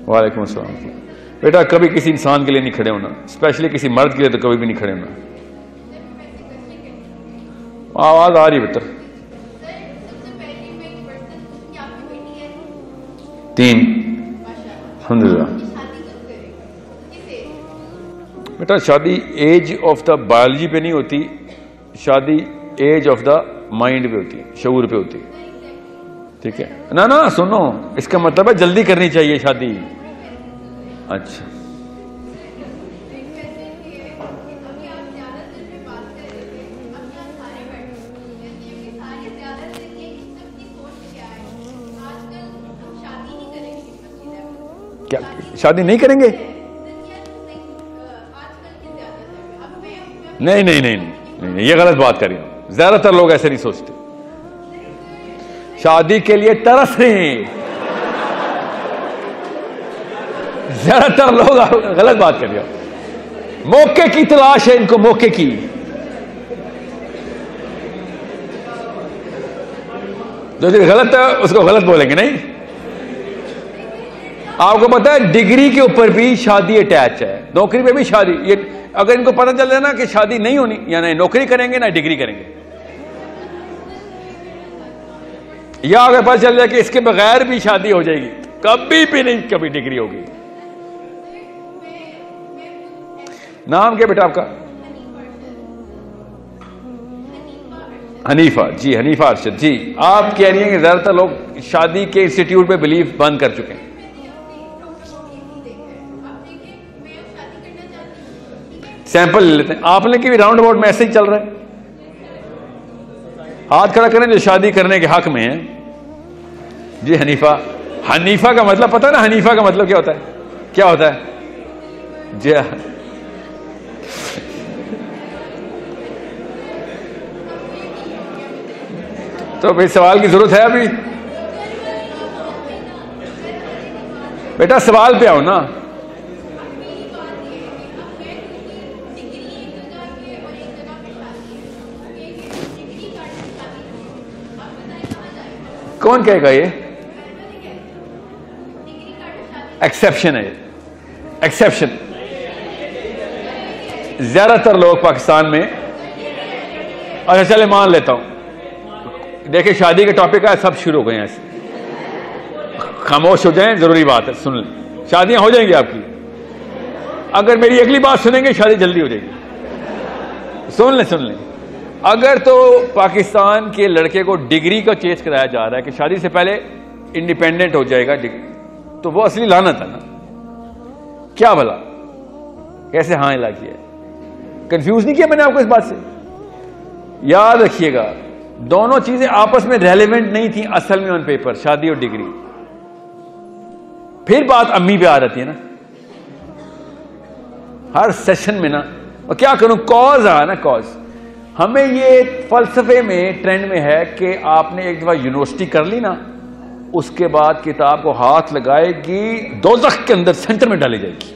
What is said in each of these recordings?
وعلیکم السلام. بیٹا کبھی کسی انسان کے لیے نہیں کھڑے ہونا, اسپیشلی کسی مرد کے لیے تو کبھی بھی نہیں کھڑے ہونا. آواز آ رہی ہے بیٹا. 3 الحمدللہ. بیٹا شادی ایج آف دا بایولوجی پہ نہیں ہوتی, شادی ایج آف دا مائنڈ پہ ہوتی ہے, شعور پہ ہوتی ہے. ٹھیک ہے نا سنو, اس کا مطلب ہے جلدی کرنی چاہیے شادی. اچھا کیا شادی نہیں کریں گے؟ نہیں, یہ غلط بات کر رہی ہوں. زیادہ تر لوگ ایسے نہیں سوچتے. شادی کے لیے ترس رہے ہیں زیادہ تر لوگ. غلط بات کر رہے ہو. موقع کی تلاش ہے ان کو, موقع کی. جو چیز غلط ہے اس کو غلط بولیں گے. نہیں, آپ کو پتا ہے ڈگری کے اوپر بھی شادی اٹیچ ہے, نوکری پہ بھی شادی. یہ اگر ان کو پتہ چل جائے نا کہ شادی نہیں ہونی, یا نہ نوکری کریں گے نہ ڈگری کریں گے, یا اگر پتہ چل جائے کہ اس کے بغیر بھی شادی ہو جائے گی, کبھی بھی نہیں کبھی ڈگری ہوگی. نام کیا بیٹا آپ کا؟ حنیفہ. جی حنیفہ ارشد جی. آپ کہہ رہی ہیں کہ زیادہ تر لوگ شادی کے انسٹیٹیوٹ پہ بلیو بند کر چکے ہیں. سیمپل لے لیتے ہیں. آپ نے کہ بھی راؤنڈ اباؤٹ میں ایسے ہی چل رہا ہے. ہاتھ کھڑا کریں جو شادی کرنے کے حق میں ہیں. جی حنیفہ کا مطلب پتہ ہے نا, حنیفہ کا مطلب کیا ہوتا ہے؟ کیا ہوتا ہے؟ جی تو بھائی سوال کی ضرورت ہے ابھی؟ بیٹا سوال پہ آؤ نا. کون کہے گا؟ یہ ایکسیپشن ہے. ایکسیپشن. زیادہ تر لوگ پاکستان میں, اچھا چلے مان لیتا ہوں, دیکھیں شادی کا ٹاپک ہے, سب شروع ہو گئے ہیں ایسے. خاموش ہو جائیں, ضروری بات ہے, سن لیں. شادیاں ہو جائیں گی آپ کی. اگر میری اگلی بات سنیں گے شادی جلدی ہو جائے گی. سن لیں. اگر تو پاکستان کے لڑکے کو ڈگری کا چیز کرایا جا رہا ہے کہ شادی سے پہلے انڈیپینڈنٹ ہو جائے گا ڈگری, تو وہ اصلی لعنت ہے نا. کیا بھلا کیسے ہاں ہلا کیا؟ کنفیوز نہیں کیا میں نے آپ کو اس بات سے؟ یاد رکھیے گا دونوں چیزیں آپس میں ریلیونٹ نہیں تھیں اصل میں آن پیپر, شادی اور ڈگری. پھر بات امی پہ آ جاتی ہے نا ہر سیشن میں نا. اور کیا کروں, کاز آ نا کاز. ہمیں یہ فلسفے میں ٹرینڈ میں ہے کہ آپ نے ایک دفعہ یونیورسٹی کر لی نا, اس کے بعد کتاب کو ہاتھ لگائے گی دوزخ کے اندر سینٹر میں ڈالی جائے گی.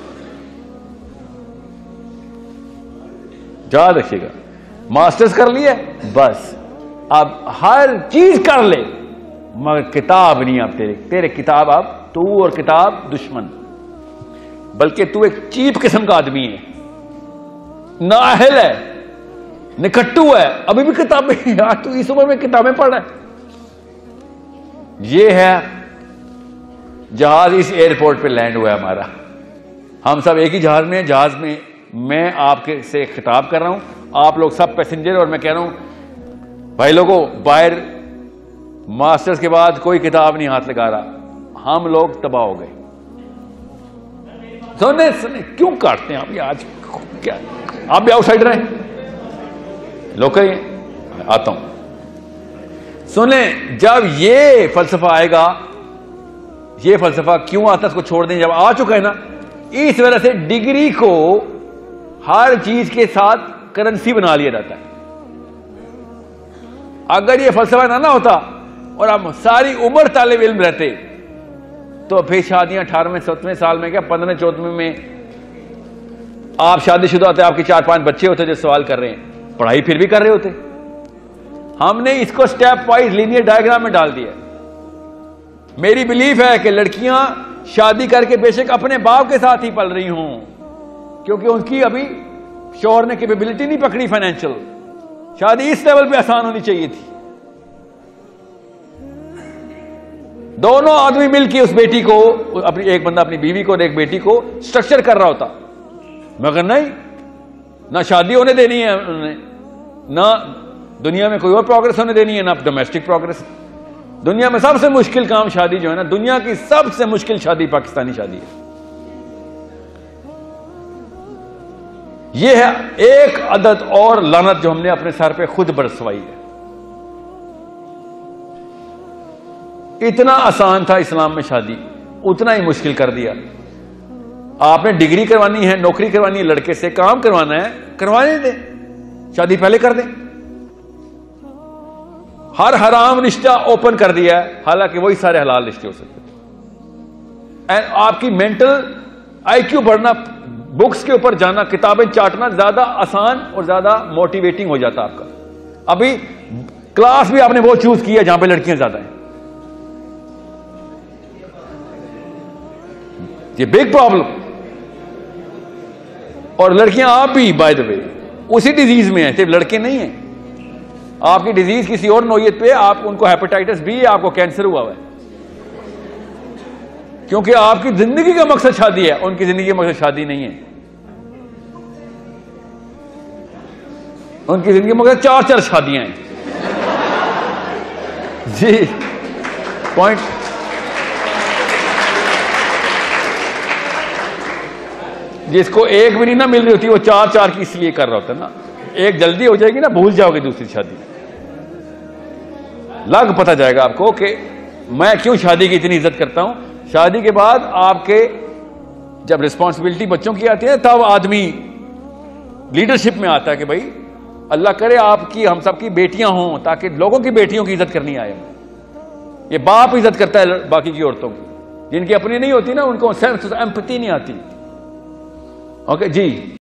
یاد رکھیے گا. ماسٹرز کر لیے بس, اب ہر چیز کر لے مگر کتاب نہیں. اب تیرے کتاب, اب تو اور کتاب دشمن, بلکہ تو ایک چیپ قسم کا آدمی ہے, نااہل ہے, نکٹو ہے, ابھی بھی کتابیں. یار تو اس عمر میں کتابیں پڑھ رہا ہے. یہ ہے جہاز اس ایئرپورٹ پہ لینڈ ہوا ہے ہمارا. ہم سب ایک ہی جہاز میں ہیں. جہاز میں میں آپ کے سے خطاب کر رہا ہوں, آپ لوگ سب پیسنجر, اور میں کہہ رہا ہوں بھائی لوگوں باہر ماسٹرز کے بعد کوئی کتاب نہیں ہاتھ لگا رہا. ہم لوگ تباہ ہو گئے. سنیں کیوں کاٹتے ہیں آپ یہ آج؟ کیا آپ بھی آؤٹ سائڈر ہیں؟ لوکل ہیں. آتا ہوں. سنیں, جب یہ فلسفہ آئے گا, یہ فلسفہ کیوں آتا ہے اس کو چھوڑ دیں. جب آ چکا ہے نا, اس وجہ سے ڈگری کو ہر چیز کے ساتھ کرنسی بنا لیا جاتا ہے. اگر یہ فلسفہ نہ ہوتا اور ہم ساری عمر طالب علم رہتے تو پھر شادیاں 18ویں 17ویں سال میں, کیا 15ویں 14ویں میں آپ شادی شدہ ہوتے, آپ کے 4-5 بچے ہوتے جو سوال کر رہے ہیں, پڑھائی پھر بھی کر رہے ہوتے. ہم نے اس کو سٹیپ وائز لینئر ڈائیگرام میں ڈال دیا. میری بلیف ہے کہ لڑکیاں شادی کر کے بے شک اپنے باپ کے ساتھ ہی پل رہی ہوں، کیونکہ ان کی ابھی شوہر نے کیپیبلٹی نہیں پکڑی فائنینشل، شادی اس لیول پہ آسان ہونی چاہیے تھی. دونوں آدمی مل کے اس بیٹی کو، ایک بندہ اپنی بیوی کو اور ایک بیٹی کو اسٹرکچر کر رہا ہوتا، مگر نہیں، نہ شادی ہونے دینی ہے انہوں نے، نہ دنیا میں کوئی اور پروگرس ہونے دینی ہے، نہ ڈومیسٹک پروگرس. دنیا میں سب سے مشکل کام شادی جو ہے نا، دنیا کی سب سے مشکل شادی پاکستانی شادی ہے. یہ ہے ایک عدد اور لعنت جو ہم نے اپنے سر پہ خود برسوائی ہے. اتنا آسان تھا اسلام میں شادی، اتنا ہی مشکل کر دیا. آپ نے ڈگری کروانی ہے، نوکری کروانی ہے، لڑکے سے کام کروانا ہے، کروانے دیں، شادی پہلے کر دیں. ہر حرام رشتہ اوپن کر دیا ہے، حالانکہ وہی سارے حلال رشتے ہو سکتے ہیں. آپ کی مینٹل آئی کیو بڑھنا، بکس کے اوپر جانا، کتابیں چاٹنا زیادہ آسان اور زیادہ موٹیویٹنگ ہو جاتا آپ کا. ابھی کلاس بھی آپ نے وہ چوز کیا جہاں پہ لڑکیاں زیادہ ہیں. یہ بگ پرابلم. اور لڑکیاں آپ بھی بائی دا وے اسی ڈیزیز میں ہیں، صرف لڑکے نہیں ہیں. آپ کی ڈیزیز کسی اور نوعیت پہ، آپ ان کو ہیپیٹائٹس بی ہے، آپ کو کینسر ہوا ہے، کیونکہ آپ کی زندگی کا مقصد شادی ہے، ان کی زندگی کا مقصد شادی نہیں ہے. ان کی زندگی کا مقصد 4 شادیاں ہیں. جی پوائنٹ. جس کو ایک بھی نہیں نہ مل رہی ہوتی، وہ 4 کی اس لیے کر رہا ہوتا ہے نا. ایک جلدی ہو جائے گی نا، بھول جاؤ گے دوسری شادی. لگ پتہ جائے گا آپ کو کہ میں کیوں شادی کی اتنی عزت کرتا ہوں. شادی کے بعد آپ کے جب رسپانسبلٹی بچوں کی آتی ہے تب آدمی لیڈرشپ میں آتا ہے کہ بھائی اللہ کرے آپ کی، ہم سب کی بیٹیاں ہوں، تاکہ لوگوں کی بیٹیوں کی عزت کرنی آئے. یہ باپ عزت کرتا ہے باقی کی عورتوں کی، جن کی اپنی نہیں ہوتی نا، ان کو سینس ایمپتھی نہیں آتی. اوکے جی.